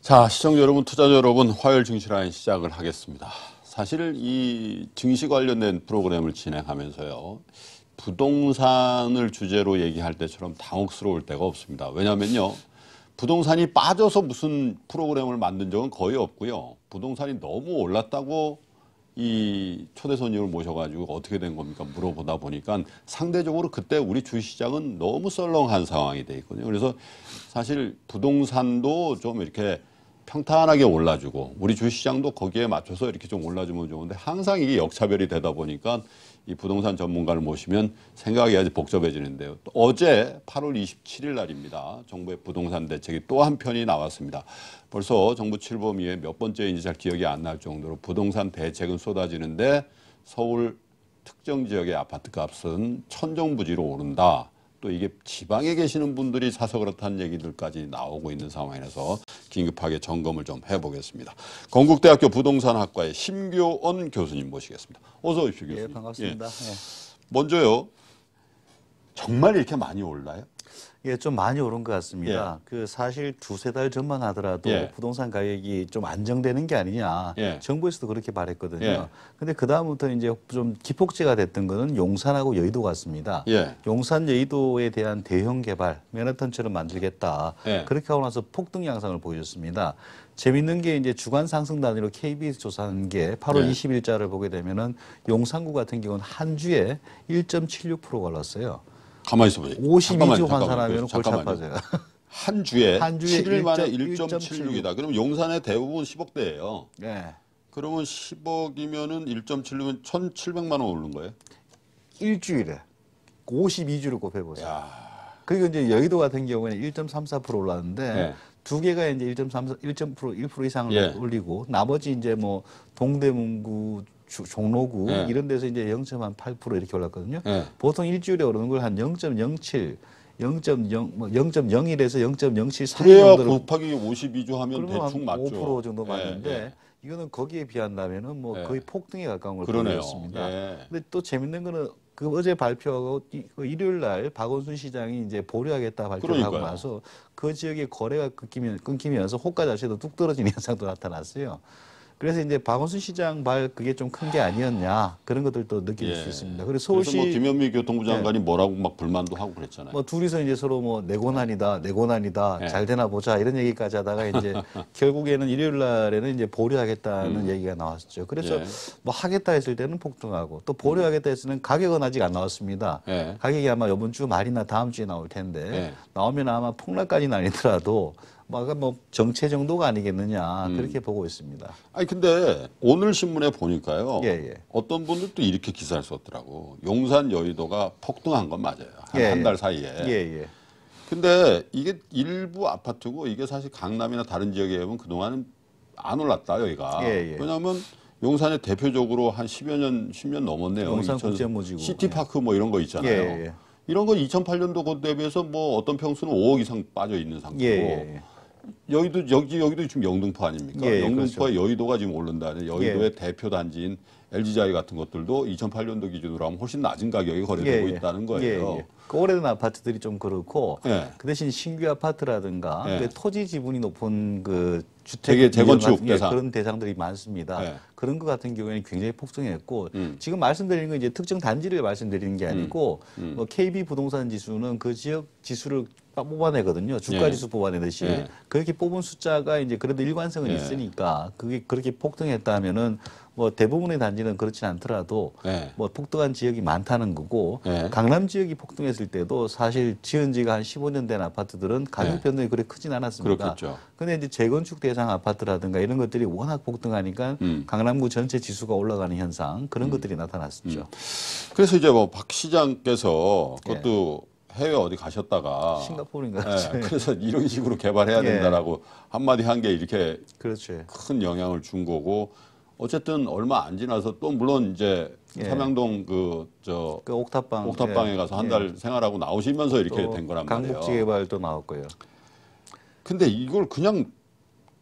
자, 시청자 여러분, 투자자 여러분, 화요일 증시라인 시작을 하겠습니다. 사실 이 증시 관련된 프로그램을 진행하면서요, 부동산을 주제로 얘기할 때처럼 당혹스러울 때가 없습니다. 왜냐면요, 부동산이 빠져서 무슨 프로그램을 만든 적은 거의 없고요. 부동산이 너무 올랐다고 이 초대 손님을 모셔가지고 어떻게 된 겁니까? 물어보다 보니까 상대적으로 그때 우리 주시장은 너무 썰렁한 상황이 돼 있거든요. 그래서 사실 부동산도 좀 이렇게 평탄하게 올라주고 우리 주시장도 거기에 맞춰서 이렇게 좀 올라주면 좋은데 항상 이게 역차별이 되다 보니까 이 부동산 전문가를 모시면 생각이 아주 복잡해지는데요. 또 어제 8월 27일 날입니다. 정부의 부동산 대책이 또 한 편이 나왔습니다. 벌써 정부 출범 이후에 몇 번째인지 잘 기억이 안 날 정도로 부동산 대책은 쏟아지는데 서울 특정 지역의 아파트 값은 천정부지로 오른다. 또 이게 지방에 계시는 분들이 사서 그렇다는 얘기들까지 나오고 있는 상황이라서 긴급하게 점검을 좀 해보겠습니다. 건국대학교 부동산학과의 심교원 교수님 모시겠습니다. 어서 오십시오, 교수님. 예, 반갑습니다. 예. 먼저요, 정말 이렇게 많이 올라요? 예, 좀 많이 오른 것 같습니다. 예. 그 사실 두세 달 전만 하더라도 예. 부동산 가격이 좀 안정되는 게 아니냐. 예. 정부에서도 그렇게 말했거든요. 예. 근데 그다음부터 이제 좀 기폭제가 됐던 거는 용산하고 여의도 같습니다. 예. 용산 여의도에 대한 대형 개발, 맨하탄처럼 만들겠다. 예. 그렇게 하고 나서 폭등 양상을 보여줬습니다. 재밌는 게 이제 주간 상승 단위로 KBS 조사한 게 8월 예. 20일자를 보게 되면은 용산구 같은 경우는 한 주에 1.76%가 올랐어요. 가만히 있어봐요. 52주 환산하면 골치 잠깐만요. 아파져요. 한 주에, 한 주에 7일 만에 1.76. 1.76이다. 그럼 용산의 대부분 10억대예요. 네. 그러면 10억이면은 1.76은 1,700만 원 오른 거예요? 일주일에 52주를 곱해보세요. 야. 그리고 이제 여의도 같은 경우에는 1.34% 올랐는데 네. 두 개가 이제 1% 이상을 예. 올리고 나머지 이제 뭐 동대문구, 종로구 예. 이런 데서 이제 0.8% 이렇게 올랐거든요. 예. 보통 일주일에 오르는 걸 한 0.07, 0.0, 뭐 0.01에서 0.07 사이 그래야 정도로 곱하기 52주 하면 그러면 대충 맞죠. 5% 정도 맞는데 예. 이거는 거기에 비한다면은 뭐 예. 거의 폭등에 가까운 걸 그러네요. 보였습니다. 예. 근데 또 재밌는 거는 그 어제 발표하고 그 일요일 날 박원순 시장이 이제 보류하겠다 발표를 하고 그러니까요. 나서 그 지역의 거래가 끊기면서 호가 자체도 뚝 떨어지는 현상도 나타났어요. 그래서 이제 박원순 시장 발 그게 좀 큰 게 아니었냐 그런 것들도 느낄 수 있습니다. 그리고 서울시 그래서 뭐 김현미 교통부 장관이 뭐라고 막 불만도 하고 그랬잖아요. 뭐 둘이서 이제 서로 뭐 내고난이다, 내고난이다, 예. 잘 되나 보자 이런 얘기까지 하다가 이제 결국에는 일요일 날에는 이제 보류하겠다는 얘기가 나왔었죠. 그래서 예. 뭐 하겠다 했을 때는 폭등하고 또 보류하겠다 했을 때는 가격은 아직 안 나왔습니다. 예. 가격이 아마 이번 주 말이나 다음 주에 나올 텐데 예. 나오면 아마 폭락까지는 아니더라도 뭐 정체 정도가 아니겠느냐 그렇게 보고 있습니다. 아니 근데 오늘 신문에 보니까요. 예. 어떤 분들도 이렇게 기사를 썼더라고. 용산 여의도가 폭등한 건 맞아요. 예, 한 예. 달 사이에. 예. 근데 이게 일부 아파트고 이게 사실 강남이나 다른 지역에 보면 그동안은 안 올랐다 여기가. 예. 왜냐하면 용산에 대표적으로 한 10년 넘었네요. 용산 국제무지구. 시티파크 뭐 이런 거 있잖아요. 예. 이런 거 2008년도 그 대비해서 뭐 어떤 평수는 5억 이상 빠져 있는 상태고. 예. 여기도 지금 영등포 아닙니까? 예, 영등포에 그렇죠. 여의도가 지금 오른다는 여의도의 대표 단지인 LG자이 같은 것들도 2008년도 기준으로 하면 훨씬 낮은 가격에 거래되고 있다는 거예요. 그 오래된 아파트들이 좀 그렇고 예. 그 대신 신규 아파트라든가 예. 그 토지 지분이 높은 그 주택 재건축 같은, 대상. 그런 대상들이 많습니다. 예. 그런 것 같은 경우에는 굉장히 폭등했고 지금 말씀드리는 건 이제 특정 단지를 말씀드리는 게 아니고 뭐 KB 부동산 지수는 그 지역 지수를 뽑아내거든요. 주가 예. 지수 뽑아내듯이 예. 그렇게 뽑은 숫자가 이제 그래도 일관성은 예. 있으니까 그게 그렇게 폭등했다 하면은 뭐 대부분의 단지는 그렇진 않더라도 예. 뭐 폭등한 지역이 많다는 거고 예. 강남 지역이 폭등했을 때도 사실 지은 지가 한 15년 된 아파트들은 가격 예. 변동이 그렇게 크진 않았습니다. 그렇겠죠. 근데 이제 재건축 대상 아파트라든가 이런 것들이 워낙 폭등하니까 강남구 전체 지수가 올라가는 현상 그런 것들이 나타났었죠. 그래서 이제 뭐 박 시장께서 그것도 해외 어디 가셨다가 싱가포르인가 예, 그래서 이런 식으로 개발해야 된다라고 한마디 한 게 이렇게 그렇죠. 큰 영향을 준 거고 어쨌든 얼마 안 지나서 또 물론 이제 삼양동 그 옥탑방에 옥탑방에 가서 한 달 생활하고 나오시면서 이렇게 된 거란 말이에요. 강북지 개발도 나왔고요. 근데 이걸 그냥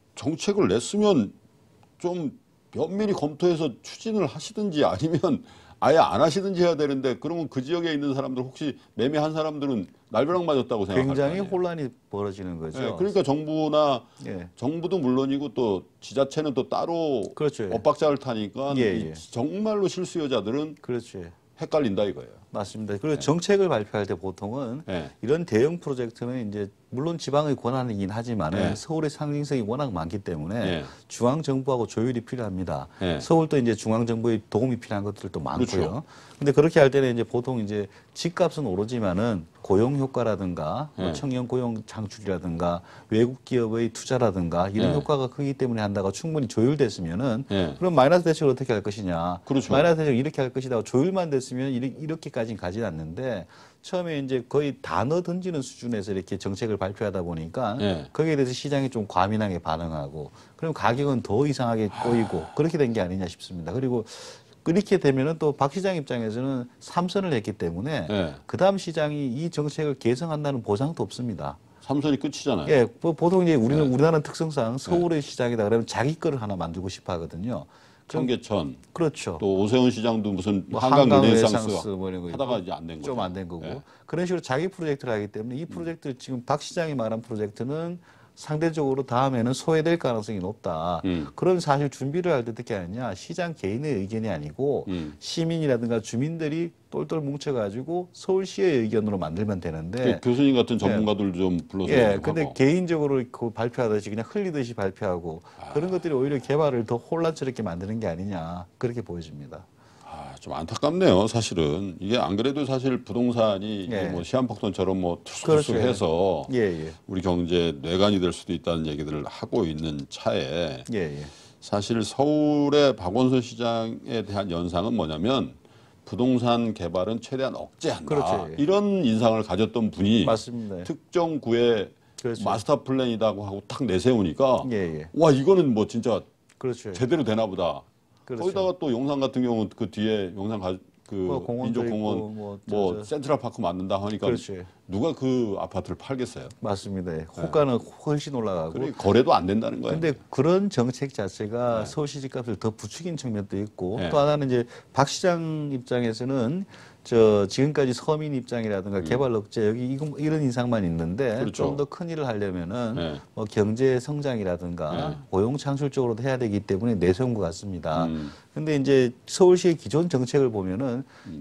정책을 냈으면 좀 면밀히 검토해서 추진을 하시든지 아니면 아예 안 하시든지 해야 되는데 그러면 그 지역에 있는 사람들 혹시 매매한 사람들은 날벼락 맞았다고 생각할 거 굉장히 아니에요. 혼란이 벌어지는 거죠. 예, 그러니까 정부나 예. 정부도 물론이고 또 지자체는 또 따로 그렇죠. 엇박자를 타니까 예, 이 예. 정말로 실수요자들은 그렇죠. 헷갈린다 이거예요. 맞습니다. 그리고 정책을 발표할 때 보통은 예. 이런 대형 프로젝트는 이제 물론 지방의 권한이긴 하지만은 예. 서울의 상징성이 워낙 많기 때문에 예. 중앙 정부하고 조율이 필요합니다. 예. 서울도 이제 중앙 정부의 도움이 필요한 것들도 많고요. 그렇죠. 근데 그렇게 할 때는 이제 보통 이제 집값은 오르지만은 고용 효과라든가 뭐 예. 청년 고용 창출이라든가 외국 기업의 투자라든가 이런 예. 효과가 크기 때문에 한다고 충분히 조율됐으면은 예. 그럼 마이너스 대책을 어떻게 할 것이냐? 그렇죠. 마이너스 대책 이렇게 할 것이다. 조율만 됐으면 이렇게까지는 가지 않는데 처음에 이제 거의 단어 던지는 수준에서 이렇게 정책을 발표하다 보니까 예. 거기에 대해서 시장이 좀 과민하게 반응하고 그럼 가격은 더 이상하게 꼬이고 그렇게 된 게 아니냐 싶습니다. 그리고 그렇게 되면은 또 박 시장 입장에서는 삼선을 했기 때문에 예. 그다음 시장이 이 정책을 개선한다는 보장도 없습니다. 삼선이 끝이잖아요. 예, 보통 이제 우리나라 특성상 서울의 시장이다 그러면 자기 거를 하나 만들고 싶어 하거든요. 청계천 그렇죠. 또 오세훈 시장도 무슨 뭐 한강 르네상스 르네상스 뭐 이런 거 하다가 이제 안 된 거죠. 좀 안 된 거고 예. 그런 식으로 자기 프로젝트를 하기 때문에 이 프로젝트 지금 박 시장이 말한 프로젝트는 상대적으로 다음에는 소외될 가능성이 높다. 그런 사실 준비를 할 때 어떻게 하느냐. 시장 개인의 의견이 아니고 시민이라든가 주민들이 똘똘 뭉쳐가지고 서울시의 의견으로 만들면 되는데 그 교수님 같은 전문가들 좀 불러서 예, 얘기하고. 근데 개인적으로 그 발표하듯이 그냥 흘리듯이 발표하고 그런 것들이 오히려 개발을 더 혼란스럽게 만드는 게 아니냐. 그렇게 보여집니다. 좀 안타깝네요, 사실은. 이게 안 그래도 사실 부동산이 이게 예. 뭐 시한폭탄처럼 뭐 그렇죠. 투수해서 예, 예. 우리 경제 뇌관이 될 수도 있다는 얘기들을 하고 있는 차에 예, 예. 사실 서울의 박원순 시장에 대한 연상은 뭐냐면 부동산 개발은 최대한 억제한다. 그렇죠. 이런 인상을 가졌던 분이 맞습니다. 특정 구의 그렇죠. 마스터 플랜이라고 하고 딱 내세우니까 예, 예. 와 이거는 뭐 진짜 그렇죠. 제대로 되나 보다. 그렇죠. 거기다가 또 용산 같은 경우는 그 뒤에 용산 그 뭐 공원도 민족공원 있고 뭐 센트럴파크 만든다 하니까 그렇죠. 누가 그 아파트를 팔겠어요? 맞습니다. 예. 호가는 훨씬 올라가고. 그래 거래도 안 된다는 거예요. 근데 그런 정책 자체가 서울시 집값을 더 부추긴 측면도 있고 네. 또 하나는 이제 박 시장 입장에서는 지금까지 서민 입장이라든가 개발 억제 여기 이런 인상만 있는데 그렇죠. 좀 더 큰 일을 하려면은 네. 뭐 경제 성장이라든가 고용 창출 쪽으로도 해야 되기 때문에 내세운 것 같습니다. 근데 이제 서울시의 기존 정책을 보면은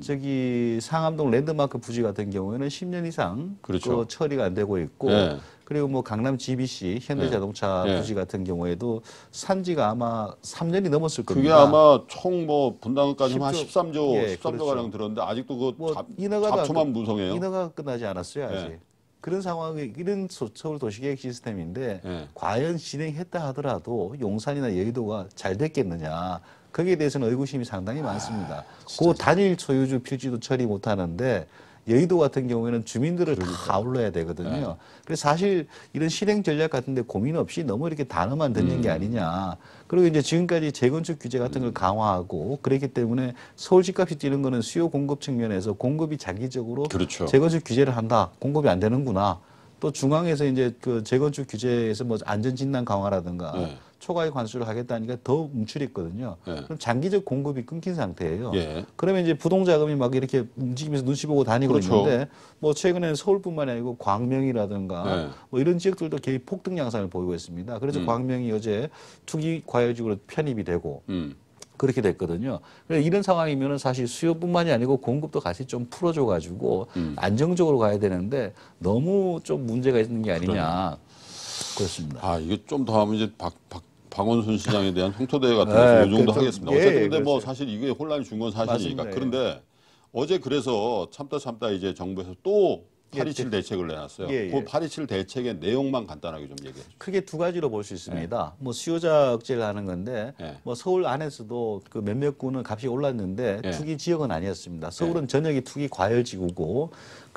저기 상암동 랜드마크 부지 같은 경우에는 10년 이상 그렇죠. 그 처리가 안 되고 있고 네. 그리고 뭐 강남 GBC 현대자동차 네. 부지 같은 경우에도 산지가 아마 3년이 넘었을 그게 겁니다. 아마 총 뭐 분담금까지 한 10조 13조, 예, 13조 그렇죠. 가량 들었는데 아직도 그 뭐 인허가도 잡초만 무성해요. 인허가 끝나지 않았어요 아직. 네. 그런 상황이 이런 서울 도시계획 시스템인데 네. 과연 진행했다 하더라도 용산이나 여의도가 잘 됐겠느냐. 거기에 대해서는 의구심이 상당히 많습니다. 그 단일 소유주 필지도 처리 못 하는데 여의도 같은 경우에는 주민들을 다 아울러야 되거든요. 그래서 사실 이런 실행 전략 같은데 고민 없이 너무 이렇게 단어만 던진 게 아니냐. 그리고 이제 지금까지 재건축 규제 같은 걸 강화하고 그랬기 때문에 서울 집값이 뛰는 거는 수요 공급 측면에서 공급이 장기적으로 그렇죠. 재건축 규제를 한다. 공급이 안 되는구나. 또 중앙에서 이제 그 재건축 규제에서 뭐 안전진단 강화라든가 네. 초과의 관수를 하겠다니까 더 움츠렸거든요. 네. 그럼 장기적 공급이 끊긴 상태예요. 예. 그러면 이제 부동자금이 막 이렇게 움직이면서 눈치 보고 다니고 그렇죠. 있는데 뭐 최근에는 서울뿐만이 아니고 광명이라든가 네. 뭐 이런 지역들도 거의 폭등 양상을 보이고 있습니다. 그래서 광명이 어제 투기 과열지구로 편입이 되고 그렇게 됐거든요. 그래서 이런 상황이면은 사실 수요뿐만이 아니고 공급도 같이 좀 풀어줘가지고 안정적으로 가야 되는데 너무 좀 문제가 있는 게 아니냐. 그렇습니다. 아 이게 좀 더 하면 이제 박원순 시장에 대한 흉토대회 같은 네, 거이 정도 그렇죠. 하겠습니다. 예, 어쨌든 근데 뭐 그렇죠. 사실 이게 혼란이 준 건 사실이니까. 맞습니다. 그런데 어제 그래서 참다 이제 정부에서 또 예, 827 대책을 내놨어요. 예, 예. 그 827 대책의 내용만 간단하게 좀 얘기해 주시죠. 크게 두 가지로 볼 수 있습니다. 뭐 수요자 억제를 하는 건데 네. 뭐 서울 안에서도 그 몇몇 구는 값이 올랐는데 네. 투기 지역은 아니었습니다. 서울은 전역이 투기 과열 지구고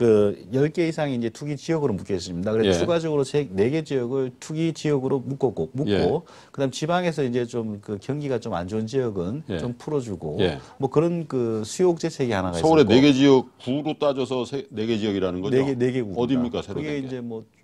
그 10개 이상이 이제 투기 지역으로 묶여 있습니다. 그래서 예. 추가적으로 4개 지역을 투기 지역으로 묶고 예. 그다음 지방에서 이제 좀 그 경기가 좀 안 좋은 지역은 예. 좀 풀어주고 예. 뭐 그런 그 수요 억제책이 하나가 서울의 있었고 4개 지역 구로 따져서 4개 지역이라는 거죠. 네 개 구입니다. 어디입니까? 새로 그게 된 게? 이제 뭐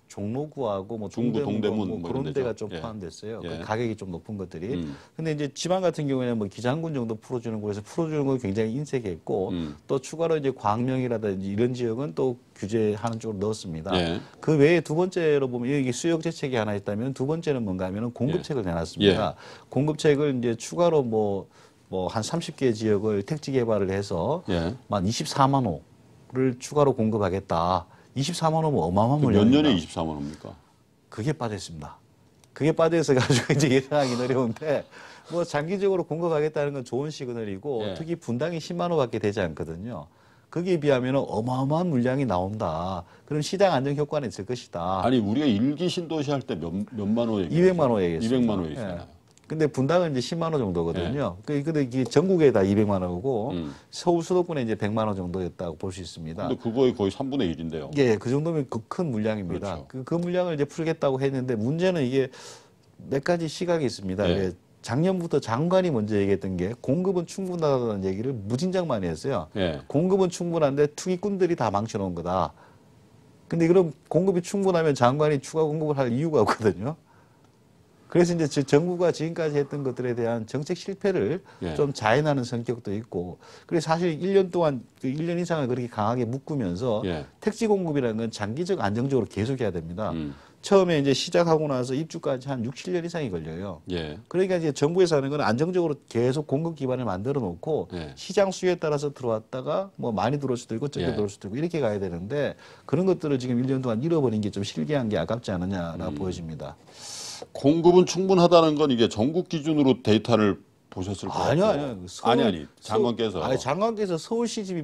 종로구하고 뭐 중구, 동대문 뭐 뭐 그런 이런 데가 데죠. 좀 예. 포함됐어요. 예. 그 가격이 좀 높은 것들이. 근데 이제 지방 같은 경우에는 뭐 기장군 정도 풀어주는 곳에서 풀어주는 거 굉장히 인색했고 또 추가로 이제 광명이라든지 이런 지역은 또 규제하는 쪽으로 넣었습니다. 예. 그 외에 두 번째로 보면 여기 수요 정책이 하나 있다면 두 번째는 뭔가 하면은 공급책을 내놨습니다. 공급책을 이제 추가로 뭐 한 30개 지역을 택지 개발을 해서 예. 만 24만 호를 추가로 공급하겠다. 24만 호면 어마어마한 몇 물량입니다. 년에 24만 원입니까? 그게 빠졌습니다. 그게 빠져서 가지고 이제 예상하기 어려운데 뭐 장기적으로 공급하겠다는 건 좋은 시그널이고 예. 특히 분당이 10만 호밖에 되지 않거든요. 거기에 비하면 어마어마한 물량이 나온다. 그럼 시장 안정 효과는 있을 것이다. 아니 우리가 일기 신도시 할 때 몇만 호 얘기했어요? 200만 호 얘기했습니다. 200만 호 얘기했잖아요. 근데 분당은 이제 10만 호 정도거든요. 근데 이게 전국에 다 200만 호고 서울 수도권에 이제 100만 호 정도였다고 볼 수 있습니다. 근데 그거의 거의 3분의 1인데요. 예, 그 정도면 큰 물량입니다. 그렇죠. 그 물량을 이제 풀겠다고 했는데 문제는 이게 몇 가지 시각이 있습니다. 예. 예, 작년부터 장관이 먼저 얘기했던 게 공급은 충분하다는 얘기를 무진장 많이 했어요. 예. 공급은 충분한데 투기꾼들이 다 망쳐놓은 거다. 근데 그럼 공급이 충분하면 장관이 추가 공급을 할 이유가 없거든요. 그래서 이제 정부가 지금까지 했던 것들에 대한 정책 실패를 예. 좀 자인하는 성격도 있고, 그래서 사실 1년 동안, 1년 이상을 그렇게 강하게 묶으면서 예. 택지 공급이라는 건 장기적 안정적으로 계속해야 됩니다. 처음에 이제 시작하고 나서 입주까지 한 6, 7년 이상이 걸려요. 예. 그러니까 이제 정부에서 하는 건 안정적으로 계속 공급 기반을 만들어 놓고 예. 시장 수요에 따라서 들어왔다가 뭐 많이 들어올 수도 있고 적게 예. 들어올 수도 있고 이렇게 가야 되는데 그런 것들을 지금 1년 동안 잃어버린 게 좀 실기한 게 아깝지 않느냐라고 보여집니다. 공급은 충분하다는 건 이게 전국 기준으로 데이터를 보셨을 거예요. 아니요. 장관께서. 아니, 장관께서 서울 시집이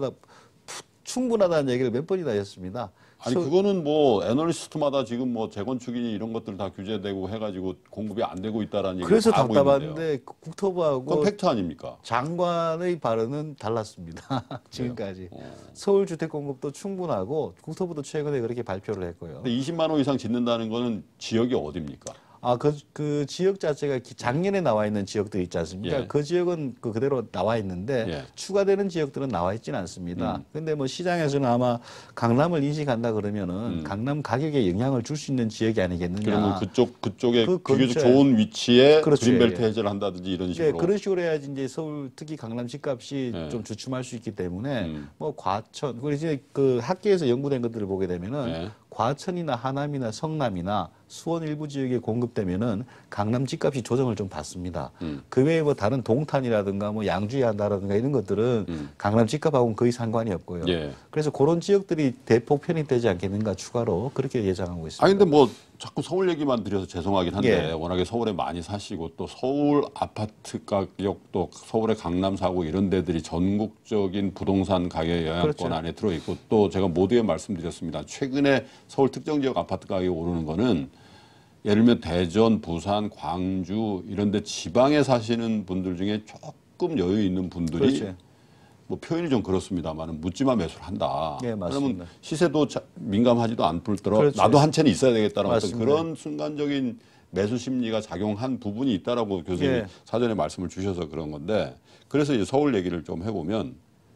충분하다는 얘기를 몇 번이나 했습니다. 아니 그거는 뭐 애널리스트마다 지금 뭐 재건축이니 이런 것들 다 규제되고 해가지고 공급이 안 되고 있다라는 얘기를 그래서 다 하고 있는데요. 답답한데 국토부하고 그건 팩트 아닙니까? 장관의 발언은 달랐습니다. 지금까지. 서울 주택 공급도 충분하고 국토부도 최근에 그렇게 발표를 했고요. 근데 20만 호 이상 짓는다는 거는 지역이 어디입니까? 그 지역 자체가 작년에 나와 있는 지역들 있지 않습니까? 예. 그 지역은 그대로 나와 있는데 예. 추가되는 지역들은 나와 있지는 않습니다. 근데 뭐 시장에서는 아마 강남을 인식한다 그러면은 강남 가격에 영향을 줄 수 있는 지역이 아니겠느냐. 그러면 그쪽에 그 비교적 근처에. 좋은 위치에 그렇죠. 그린벨트 예. 해제를 한다든지 이런 예, 식으로. 그런 식으로 해야지 이제 서울 특히 강남 집값이 예. 좀 주춤할 수 있기 때문에 뭐 과천 그리고 이제 그 학계에서 연구된 것들을 보게 되면은 예. 과천이나 하남이나 성남이나 수원 일부 지역에 공급되면은 강남 집값이 조정을 좀 받습니다. 그 외에 뭐 다른 동탄이라든가 뭐 양주에 한다라든가 이런 것들은 강남 집값하고는 거의 상관이 없고요. 예. 그래서 그런 지역들이 대폭 편입되지 않겠는가 추가로 그렇게 예상하고 있습니다. 아니 근데 뭐 자꾸 서울 얘기만 드려서 죄송하긴 한데 예. 워낙에 서울에 많이 사시고 또 서울 아파트 가격 또 서울의 강남 사고 이런 데들이 전국적인 부동산 가격 영향권 그렇죠. 안에 들어 있고 또 제가 모두에 말씀드렸습니다. 최근에 서울 특정 지역 아파트 가격이 오르는 거는 예를 들면 대전, 부산, 광주 이런 데 지방에 사시는 분들 중에 조금 여유 있는 분들이 그렇죠. 뭐 표현이 좀 그렇습니다만 묻지마 매수를 한다. 네, 맞습니다. 그러면 시세도 민감하지도 않을더러 그렇죠. 나도 한 채는 있어야 되겠다는 어떤 맞습니다. 그런 순간적인 매수 심리가 작용한 부분이 있다라고 교수님이 예. 사전에 말씀을 주셔서 그런 건데 그래서 이제 서울 얘기를 좀 해보면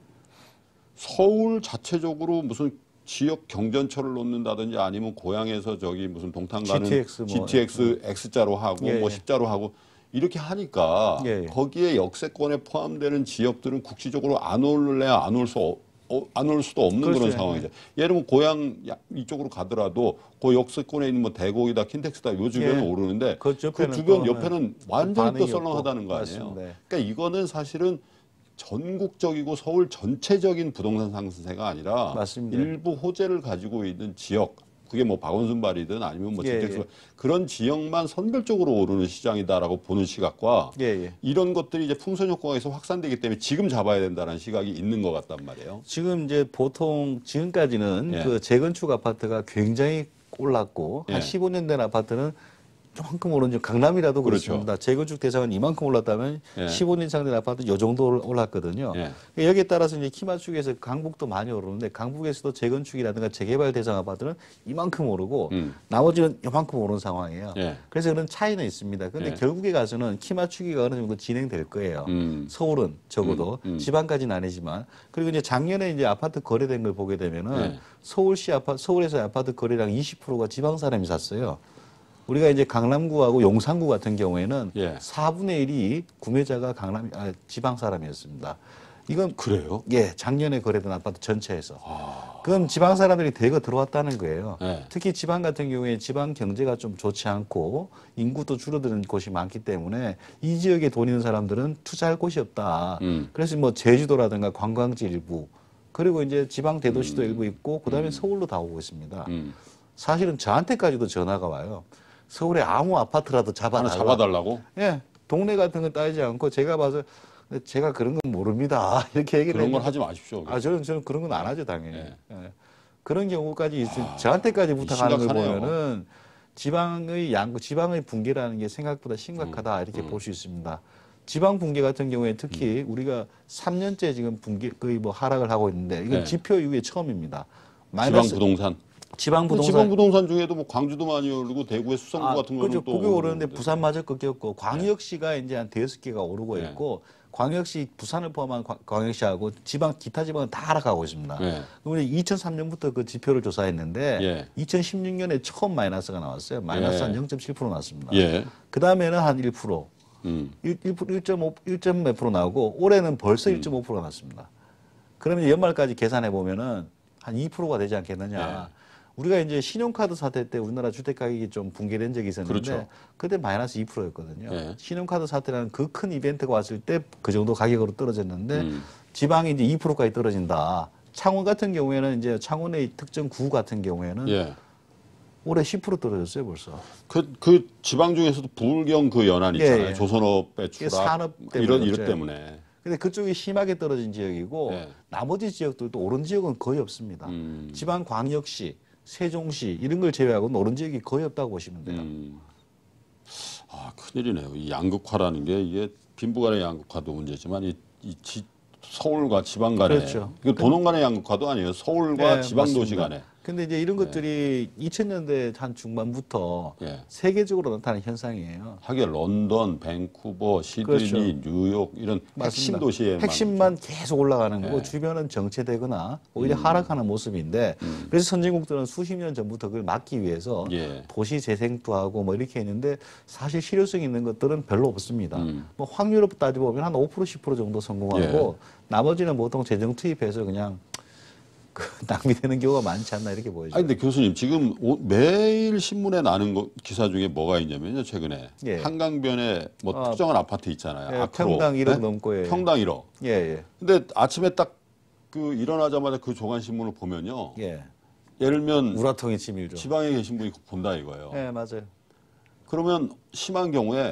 서울 자체적으로 무슨 지역 경전철을 놓는다든지 아니면 고향에서 저기 무슨 동탄 가는 GTX 뭐. GTX X자로 하고 예, 뭐 예. 10자로 하고 이렇게 하니까 예, 예. 거기에 역세권에 포함되는 지역들은 국시적으로 안 올래야 안 올 수도 없는 그렇죠. 그런 상황이죠. 예를 들면 고향 이쪽으로 가더라도 그 역세권에 있는 뭐 대곡이다, 킨텍스다 요 주변은 예. 오르는데 그 그 주변은 주변 또 옆에는 완전히 또 반응이 썰렁하다는 없고. 거 아니에요. 맞습니다. 그러니까 이거는 사실은 전국적이고 서울 전체적인 부동산 상승세가 아니라 맞습니다. 일부 호재를 가지고 있는 지역 그게 뭐 박원순발이든 아니면 뭐 예, 진택수 예. 그런 지역만 선별적으로 오르는 시장이다라고 보는 시각과 예, 예. 이런 것들이 이제 풍선 효과가 계속 확산되기 때문에 지금 잡아야 된다는 시각이 있는 것 같단 말이에요. 지금 이제 보통 지금까지는 예. 그 재건축 아파트가 굉장히 올랐고 예. 한 15년 된 아파트는 이만큼 오른 강남이라도 그렇죠. 그렇습니다. 재건축 대상은 이만큼 올랐다면 예. 15년 이상 된 아파트는 이 정도 올랐거든요. 예. 여기에 따라서 이제 키 맞추기에서 강북도 많이 오르는데 강북에서도 재건축이라든가 재개발 대상 아파트는 이만큼 오르고 나머지는 이만큼 오른 상황이에요. 예. 그래서 그런 차이는 있습니다. 근데 예. 결국에 가서는 키 맞추기가 어느 정도 진행될 거예요. 서울은 적어도 지방까지는 아니지만 그리고 이제 작년에 이제 아파트 거래된 걸 보게 되면은 예. 서울에서 아파트 거래량 20%가 지방 사람이 샀어요. 우리가 이제 강남구하고 용산구 같은 경우에는 예. 4분의 1이 구매자가 지방 사람이었습니다. 이건 그래요? 예, 작년에 거래된 아파트 전체에서. 그럼 지방 사람들이 대거 들어왔다는 거예요. 네. 특히 지방 같은 경우에 지방 경제가 좀 좋지 않고 인구도 줄어드는 곳이 많기 때문에 이 지역에 돈 있는 사람들은 투자할 곳이 없다. 그래서 뭐 제주도라든가 관광지 일부 그리고 이제 지방 대도시도 일부 있고 그다음에 서울로 다 오고 있습니다. 사실은 저한테까지도 전화가 와요. 서울에 아무 아파트라도 하나 잡아달라고? 예, 동네 같은 건 따지지 않고 제가 봐서 제가 그런 건 모릅니다. 이렇게 얘기를 그런 건 했는데 하지 마십시오. 저는 그런 건 안 하죠, 당연히. 예. 예. 그런 경우까지 저한테까지 부탁하는 걸 심각하네요. 보면은 지방의 붕괴라는 게 생각보다 심각하다 이렇게 볼 수 있습니다. 지방 붕괴 같은 경우에 특히 우리가 3년째 지금 붕괴 거의 뭐 하락을 하고 있는데 이건 네. 지표 이후에 처음입니다. 지방 부동산. 지방 부동산 지방 부동산 중에도 뭐 광주도 많이 오르고 대구의 수성구 같은 거는 그렇죠. 또 그게 오르는데 오르는데. 부산마저 꺾였고 광역시가 이제 한 5개가 오르고 네. 있고 광역시 부산을 포함한 광역시하고 기타 지방은 다 하락하고 있습니다. 네. 우리 2003년부터 그 지표를 조사했는데 예. 2016년에 처음 마이너스가 나왔어요. 마이너스 예. 한 0.7% 나왔습니다. 예. 그 다음에는 한 1%, 1.5 몇 프로 나오고 올해는 벌써 1.5%가 났습니다. 그러면 연말까지 계산해 보면은 한 2%가 되지 않겠느냐. 예. 우리가 이제 신용카드 사태 때 우리나라 주택 가격이 좀 붕괴된 적이 있었는데 그렇죠. 그때 마이너스 2%였거든요. 예. 신용카드 사태라는 그 큰 이벤트가 왔을 때 그 정도 가격으로 떨어졌는데 지방이 이제 2%까지 떨어진다. 창원 같은 경우에는 이제 창원의 특정 구 같은 경우에는 예. 올해 10% 떨어졌어요 벌써. 그 지방 중에서도 불경 그 연안 있잖아요. 예, 예. 조선업의 이게 추락 산업 때문에 이런 그렇죠. 때문에. 근데 그쪽이 심하게 떨어진 지역이고 예. 나머지 지역들도 오른 지역은 거의 없습니다. 지방 광역시, 세종시 이런 걸 제외하고는 오른 지역이 거의 없다고 보시면 돼요. 아, 큰일이네요. 이 양극화라는 게 이게 빈부간의 양극화도 문제지만 서울과 지방 간의 그렇죠. 이거 도농 간의 양극화도 아니에요. 서울과 네, 지방 도시 맞습니다. 간에. 근데 이제 이런 것들이 2000년대 한 중반부터 예. 세계적으로 나타나는 현상이에요. 하게 런던, 밴쿠버, 시드니, 그렇죠. 뉴욕 이런 핵심 맞습니다. 도시에 핵심만 계속 올라가는 거고 네. 주변은 정체되거나 오히려 하락하는 모습인데 그래서 선진국들은 수십 년 전부터 그걸 막기 위해서 예. 도시 재생투하고 뭐 이렇게 했는데 사실 실효성 있는 것들은 별로 없습니다. 뭐 확률로 따져보면 한 5% 10% 정도 성공하고 나머지는 보통 재정 투입해서 그냥 낭비되는 경우가 많지 않나 이렇게 보여져요. 아니 근데 교수님 지금 매일 신문에 나는 기사 중에 뭐가 있냐면요. 최근에 예. 한강변에 뭐 특정한 아파트 있잖아요. 예, 아크로. 평당 1억 네? 넘고 예. 평당 1억. 예, 예. 근데 아침에 딱 그 일어나자마자 그 조간 신문을 보면요. 예. 예를 들면 우라통이 치밀죠. 지방에 계신 분이 본다 이거예요. 예, 맞아요. 그러면 심한 경우에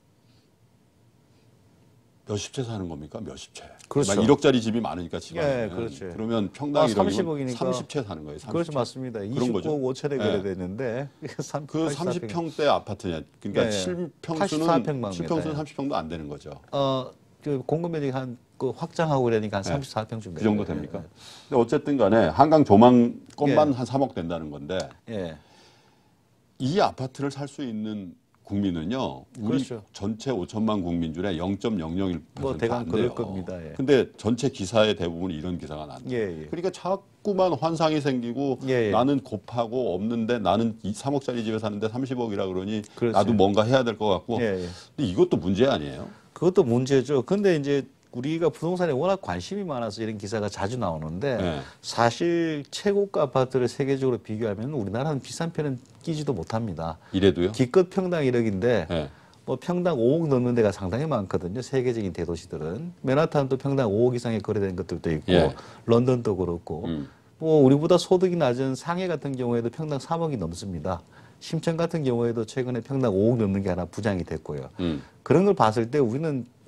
몇십 채 사는 겁니까? 몇십 채. 그렇죠. 1억짜리 집이 많으니까 지방에. 예, 그렇죠. 그러면 평당 1억이면 30억이니까 30채 사는 거예요. 30채. 그렇죠, 맞습니다. 그런 거죠. 29억 5천에 예. 거래됐는데 그 84평. 30평대 아파트냐. 그러니까 예, 실평수는 84평방입니다. 30평도 안 되는 거죠. 그 공급 면적이 그 확장하고 그러니까 한 34평 정도. 그 정도 됩니까? 근데 어쨌든 간에 한강 조망권만 예. 한 3억 된다는 건데 예. 이 아파트를 살 수 있는 국민은요. 우리 그렇죠. 전체 5천만 국민 중에 0.001%안 뭐 대강 돼요. 그럴 겁니다. 예. 근데 전체 기사의 대부분이 이런 기사가 나요. 예, 예. 그러니까 자꾸만 환상이 생기고 예, 예. 나는 곱하고 없는데 나는 3억짜리 집에 사는데 30억이라 그러니 그렇죠. 나도 뭔가 해야 될 것 같고. 예, 예. 근데 이것도 문제 아니에요? 그것도 문제죠. 근데 이제 우리가 부동산에 워낙 관심이 많아서 이런 기사가 자주 나오는데 네. 사실 최고가 아파트를 세계적으로 비교하면 우리나라는 비싼 편은 끼지도 못합니다. 이래도요? 기껏 평당 1억인데 네. 뭐 평당 5억 넘는 데가 상당히 많거든요. 세계적인 대도시들은. 맨하탄도 평당 5억 이상에 거래되는 것들도 있고 예. 런던도 그렇고 뭐 우리보다 소득이 낮은 상해 같은 경우에도 평당 3억이 넘습니다. 심천 같은 경우에도 최근에 평당 5억 넘는 게 하나 부장이 됐고요. 그런 걸 봤을 때 우리는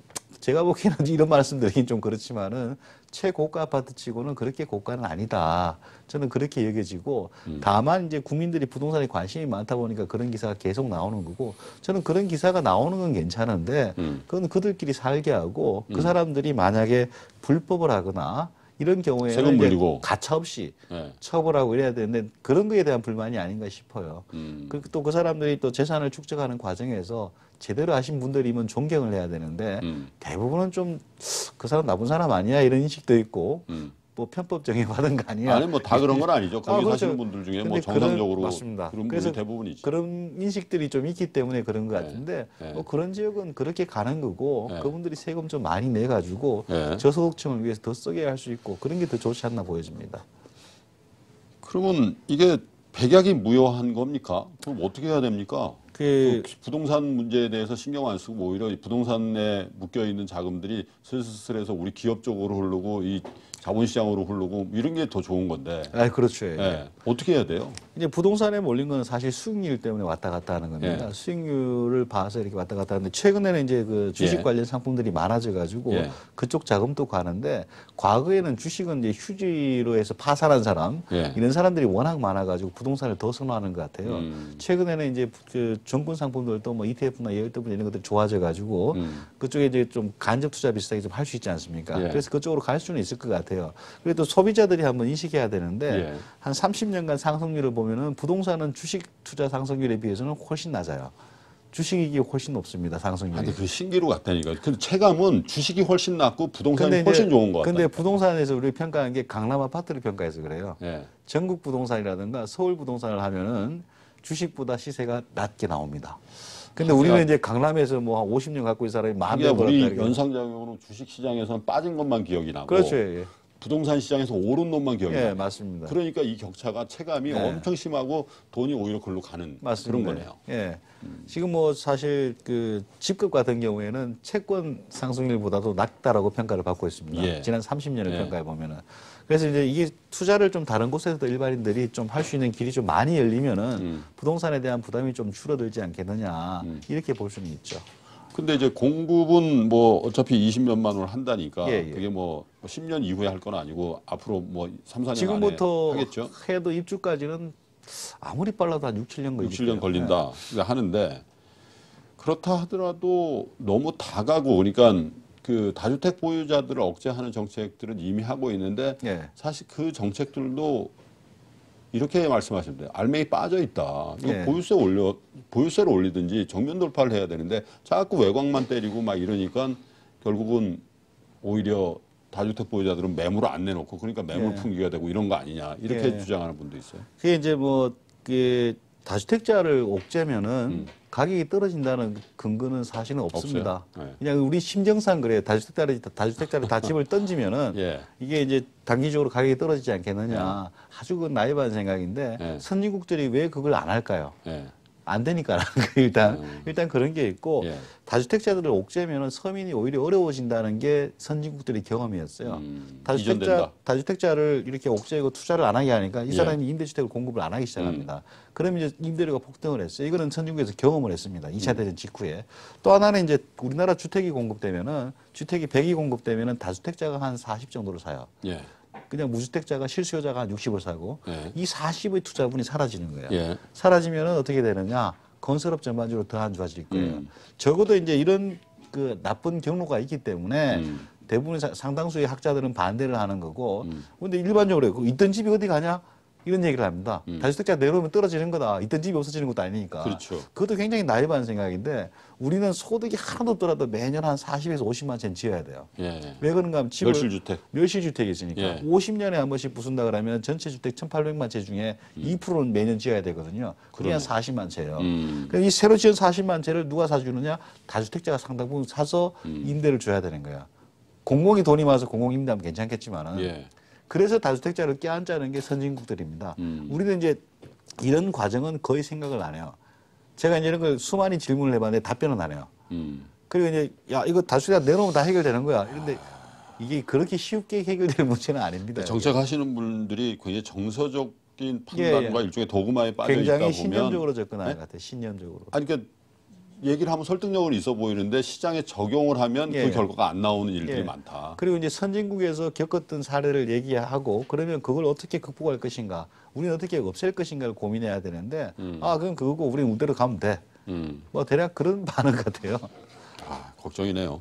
제가 보기에는 이런 말씀드리긴 좀 그렇지만은 최고가 아파트치고는 그렇게 고가는 아니다. 저는 그렇게 여겨지고 다만 이제 국민들이 부동산에 관심이 많다 보니까 그런 기사가 계속 나오는 거고 저는 그런 기사가 나오는 건 괜찮은데 그건 그들끼리 살게 하고 그 사람들이 만약에 불법을 하거나 이런 세금 경우에는 이제 물리고. 가차없이 네. 처벌하고 이래야 되는데 그런 거에 대한 불만이 아닌가 싶어요. 그리고 또 그 사람들이 또 재산을 축적하는 과정에서 제대로 하신 분들이면 존경을 해야 되는데 대부분은 좀 그 사람 나쁜 사람 아니야 이런 인식도 있고 뭐 편법 정해받은 거 아니야. 아니 뭐 다 그런 건 아니죠. 거기 그렇죠. 사시는 분들 중에 뭐 근데 정상적으로 맞습니다. 그런 그래서 분이 대부분이지. 그런 인식들이 좀 있기 때문에 그런 것 같은데 네. 뭐 그런 지역은 그렇게 가는 거고 네. 그분들이 세금 좀 많이 내 가지고 네. 저소득층을 위해서 더 쓰게 할 수 있고 그런 게 더 좋지 않나 보여집니다. 그러면 이게 백약이 무효한 겁니까? 그럼 어떻게 해야 됩니까? 그 부동산 문제에 대해서 신경 안 쓰고 오히려 이 부동산에 묶여 있는 자금들이 슬슬슬해서 우리 기업 쪽으로 흐르고 이 자본시장으로 흐르고 이런 게 더 좋은 건데. 그렇죠. 예. 어떻게 해야 돼요? 이제 부동산에 몰린 건 사실 수익률 때문에 왔다 갔다 하는 겁니다. 예. 수익률을 봐서 이렇게 왔다 갔다 하는데 최근에는 이제 그 주식 예. 관련 상품들이 많아져 가지고 예. 그쪽 자금도 가는데 과거에는 주식은 이제 휴지로 해서 파산한 사람 예. 이런 사람들이 워낙 많아 가지고 부동산을 더 선호하는 것 같아요. 최근에는 이제 그 정권 상품들도 뭐 ETF나 예열도분 이런 것들이 좋아져 가지고 그쪽에 이제 좀 간접 투자 비슷하게 좀 할 수 있지 않습니까? 예. 그래서 그쪽으로 갈 수는 있을 것 같아요. 그래도 소비자들이 한번 인식해야 되는데 예. 한 30년간 상승률을 보면은 부동산은 주식 투자 상승률에 비해서는 훨씬 낮아요. 주식이 훨씬 높습니다. 상승률이. 근데 그 신기루 같다니까. 근데 체감은 주식이 훨씬 낮고 부동산이 근데 훨씬 이제- 좋은 것 같아요. 근데 부동산에서 우리 평가한 게 강남 아파트를 평가해서 그래요. 예. 전국 부동산이라든가 서울 부동산을 하면은 주식보다 시세가 낮게 나옵니다. 근데 우리는 이제 강남에서 뭐 한 50년 갖고 있는 사람이 이게 마음대로 우리 벌었다 이렇게. 연상작용으로 주식 시장에서는 빠진 것만 기억이 나고 그렇죠. 예. 부동산 시장에서 오른 놈만 기억이 예, 나요. 맞습니다. 그러니까 이 격차가 체감이 네. 엄청 심하고 돈이 오히려 글로 가는 맞습니다. 그런 거네요. 예. 지금 뭐 사실 그 집급 같은 경우에는 채권 상승률보다도 낮다라고 평가를 받고 있습니다. 예. 지난 30년을 예. 평가해 보면은. 그래서 이제 이게 투자를 좀 다른 곳에서 일반인들이 좀 할 수 있는 길이 좀 많이 열리면은 부동산에 대한 부담이 좀 줄어들지 않겠느냐 이렇게 볼 수는 있죠. 근데 이제 공급은 뭐 어차피 20년만 원 한다니까 예, 예. 그게 뭐 10년 이후에 할 건 아니고 앞으로 뭐 3, 4년 지금부터 안에 하겠죠. 해도 입주까지는 아무리 빨라도 한 6, 7년 6, 걸리죠. 7년 걸린다. 하는데 그렇다 하더라도 너무 다가고 그러니까 그 다주택 보유자들을 억제하는 정책들은 이미 하고 있는데 예. 사실 그 정책들도 이렇게 말씀하시면 돼요. 알맹이 빠져 있다. 이거 예. 보유세를 올리든지 정면 돌파를 해야 되는데 자꾸 외곽만 때리고 막 이러니까 결국은 오히려 다주택 보유자들은 매물을 안 내놓고 그러니까 매물 예. 풍기가 되고 이런 거 아니냐 이렇게 예. 주장하는 분도 있어요. 그게 이제 뭐, 그, 다주택자를 옥죄면은 가격이 떨어진다는 근거는 사실은 없습니다. 없어요? 네. 그냥 우리 심정상 그래요. 다주택자를 다 집을 던지면은 예. 이게 이제 단기적으로 가격이 떨어지지 않겠느냐. 아주 그 나이브한 생각인데 예. 선진국들이 왜 그걸 안 할까요? 예. 안 되니까라는 거 일단 그런 게 있고 예. 다주택자들을 옥죄면은 서민이 오히려 어려워진다는 게 선진국들의 경험이었어요. 이전된다. 다주택자를 이렇게 옥죄고 투자를 안 하게 하니까 이 예. 사람이 임대주택을 공급을 안 하기 시작합니다. 그러면 이제 임대료가 폭등을 했어요. 이거는 선진국에서 경험을 했습니다. 2차 대전 직후에. 또 하나는 이제 우리나라 주택이 공급되면은 주택이 100이 공급되면은 다주택자가 한 40 정도를 사요. 예. 그냥 무주택자가 실수요자가 한 60을 사고 예. 이 40의 투자분이 사라지는 거예요. 예. 사라지면은 어떻게 되느냐? 건설업 전반적으로 더 안 좋아질 거예요. 적어도 이제 이런 그 나쁜 경로가 있기 때문에 대부분 상당수의 학자들은 반대를 하는 거고. 근데 일반적으로 있던 집이 어디 가냐? 이런 얘기를 합니다. 다주택자 내려오면 떨어지는 거다. 있던 집이 없어지는 것도 아니니까. 그렇죠. 그것도 굉장히 나이브한 생각인데 우리는 소득이 하나도 없더라도 매년 한 40에서 50만 채는 지어야 돼요. 예. 왜 그런가 하면 집을 멸실주택. 멸실주택이 있으니까 예. 50년에 한 번씩 부순다 그러면 전체 주택 1,800만 채 중에 2%는 매년 지어야 되거든요. 그게 한 40만 채예요. 그러니까 이 새로 지은 40만 채를 누가 사주느냐? 다주택자가 상당 부분 사서 임대를 줘야 되는 거야. 공공이 돈이 많아서 공공 임대하면 괜찮겠지만은 예. 그래서 다주택자를 껴안자는 게 선진국들입니다. 우리는 이제 이런 과정은 거의 생각을 안 해요. 제가 이제 이런 걸 수많은 질문을 해봤는데 답변은 안 해요. 그리고 이제 야 이거 다주택자 내놓으면 다 해결되는 거야. 이런데 이게 그렇게 쉽게 해결될 문제는 아닙니다. 정책하시는 분들이 굉장히 정서적인 판단과 예. 일종의 도구마에 빠져 있다 굉장히 보면 신념적으로 접근하는 것 같아요. 신념적으로. 아니 그러니까 얘기를 하면 설득력은 있어 보이는데 시장에 적용을 하면 예. 그 결과가 안 나오는 일들이 예. 많다. 그리고 이제 선진국에서 겪었던 사례를 얘기하고 그러면 그걸 어떻게 극복할 것인가, 우리는 어떻게 없앨 것인가를 고민해야 되는데 그럼 그거고 우리는 우대로 가면 돼. 뭐 대략 그런 반응 같아요. 걱정이네요.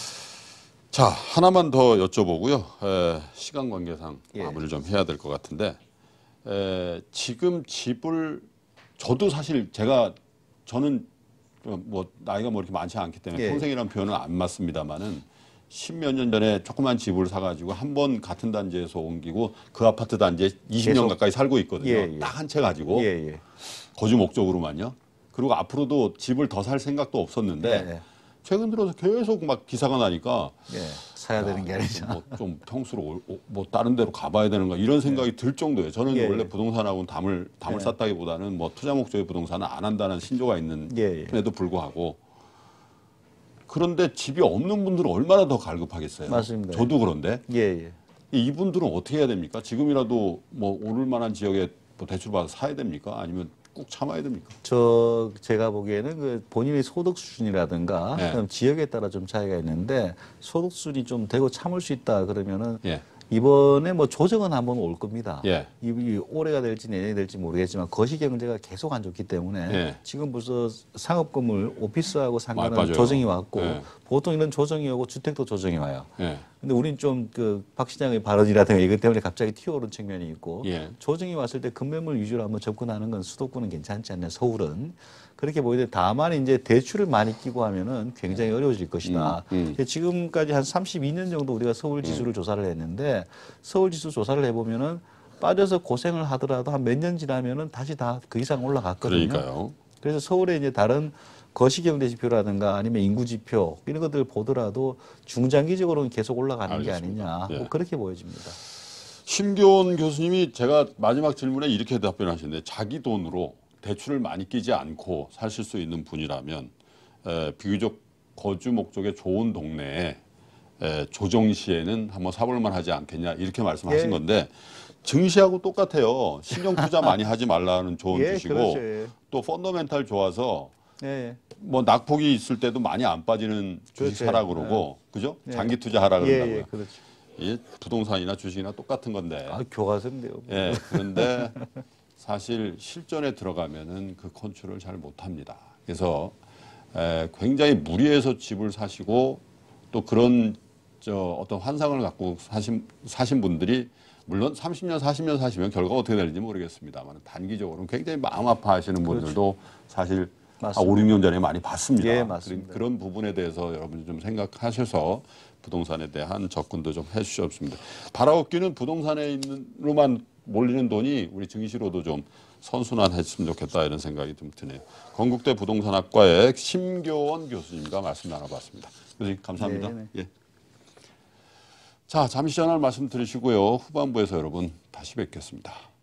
자, 하나만 더 여쭤보고요. 시간 관계상 예. 마무리를 좀 해야 될 것 같은데 지금 집을 저도 사실 저는 뭐 나이가 뭐 이렇게 많지 않기 때문에 예. 평생이라는 표현은 안 맞습니다만은 십몇 년 전에 조그만 집을 사가지고 한 번 같은 단지에서 옮기고 그 아파트 단지에 20년 계속. 가까이 살고 있거든요. 예, 예. 딱 한 채 가지고 예. 거주 목적으로만요. 그리고 앞으로도 집을 더 살 생각도 없었는데 예. 최근 들어서 계속 막 기사가 나니까 예. 사야 되는 게 아니죠. 뭐좀 평수로 뭐 다른 데로 가봐야 되는가 이런 생각이 들 정도예요. 저는 예. 원래 부동산하고는 담을 예. 쌌다기보다는 뭐 투자 목적의 부동산은 안 한다는 신조가 있는 예. 에도 불구하고 그런데 집이 없는 분들은 얼마나 더 갈급하겠어요. 맞습니다. 저도 그런데 예. 이분들은 어떻게 해야 됩니까? 지금이라도 뭐 오를 만한 지역에 뭐 대출 받아 사야 됩니까? 아니면 꼭 참아야 됩니까? 제가 보기에는 그 본인의 소득 수준이라든가 예. 그럼 지역에 따라 좀 차이가 있는데 소득 수준이 좀 되고 참을 수 있다 그러면은 예. 이번에 뭐 조정은 한번 올 겁니다. 예. 이 올해가 될지 내년이 될지 모르겠지만 거시 경제가 계속 안 좋기 때문에 예. 지금 벌써 상업 건물 오피스하고 많이 상가는 빠져요. 조정이 왔고 예. 보통 이런 조정이 오고 주택도 조정이 와요. 예. 근데 우린 좀 그 박 시장의 발언이라든가 이것 때문에 갑자기 튀어오른 측면이 있고 예. 조정이 왔을 때 급매물 위주로 한번 접근하는 건 수도권은 괜찮지 않냐, 서울은 그렇게 보이는데 다만 이제 대출을 많이 끼고 하면은 굉장히 어려워질 것이다. 근데 지금까지 한 32년 정도 우리가 서울 지수를 조사를 했는데 서울 지수 조사를 해보면은 빠져서 고생을 하더라도 한 몇 년 지나면은 다시 다 그 이상 올라갔거든요. 그러니까요. 그래서 서울에 이제 다른 거시경제 지표라든가 아니면 인구 지표 이런 것들 보더라도 중장기적으로는 계속 올라가는 알겠습니다. 게 아니냐, 예. 뭐 그렇게 보여집니다. 심교원 교수님이 제가 마지막 질문에 이렇게 답변하시는데 자기 돈으로 대출을 많이 끼지 않고 사실 수 있는 분이라면 비교적 거주 목적의 좋은 동네에 조정 시에는 한번 사볼만 하지 않겠냐 이렇게 말씀하신 예. 건데 증시하고 똑같아요. 신용 투자 많이 하지 말라는 조언 예, 주시고 그렇죠. 예. 또 펀더멘탈 좋아서 예. 뭐 낙폭이 있을 때도 많이 안 빠지는 주식 그렇죠. 사라 그러고 그죠? 예. 장기 투자하라 그런다고요. 예, 그렇죠. 이 부동산이나 주식이나 똑같은 건데. 교과서인데요. 예, 그런데 사실 실전에 들어가면은 그 컨트롤을 잘 못합니다. 그래서 굉장히 무리해서 집을 사시고 또 그런 어떤 환상을 갖고 사신 분들이 물론 30년, 40년 사시면 결과가 어떻게 될지 모르겠습니다만 단기적으로는 굉장히 마음 아파하시는 분들도 사실 한 5, 6년 전에 많이 봤습니다. 예, 맞습니다. 그런 부분에 대해서 여러분이 좀 생각하셔서 부동산에 대한 접근도 좀 해주셨습니다. 바라옵기는 부동산에 있는로만 몰리는 돈이 우리 증시로도 좀 선순환했으면 좋겠다 이런 생각이 좀 드네요. 건국대 부동산학과의 심교원 교수님과 말씀 나눠봤습니다. 교수님 감사합니다. 네. 예. 자, 잠시 전화 말씀 드리시고요. 후반부에서 여러분 다시 뵙겠습니다.